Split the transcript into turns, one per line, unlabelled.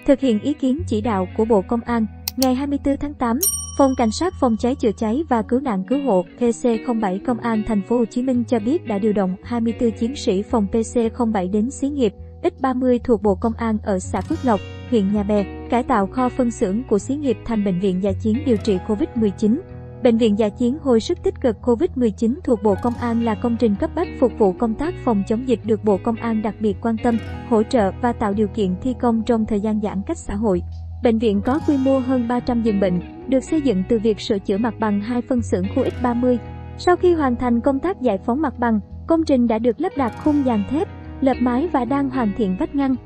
Thực hiện ý kiến chỉ đạo của Bộ Công an, ngày 24 tháng 8, Phòng Cảnh sát Phòng cháy chữa cháy và Cứu nạn Cứu hộ PC07 Công an Thành phố Hồ Chí Minh cho biết đã điều động 24 chiến sĩ phòng PC07 đến xí nghiệp X30 thuộc Bộ Công an ở xã Phước Lộc, huyện Nhà Bè, cải tạo kho phân xưởng của xí nghiệp thành bệnh viện dã chiến điều trị Covid-19. Bệnh viện dã chiến hồi sức tích cực Covid-19 thuộc Bộ Công an là công trình cấp bách phục vụ công tác phòng chống dịch được Bộ Công an đặc biệt quan tâm, hỗ trợ và tạo điều kiện thi công trong thời gian giãn cách xã hội. Bệnh viện có quy mô hơn 300 giường bệnh, được xây dựng từ việc sửa chữa mặt bằng 2 phân xưởng khu X30. Sau khi hoàn thành công tác giải phóng mặt bằng, công trình đã được lắp đặt khung dàn thép, lợp mái và đang hoàn thiện vách ngăn,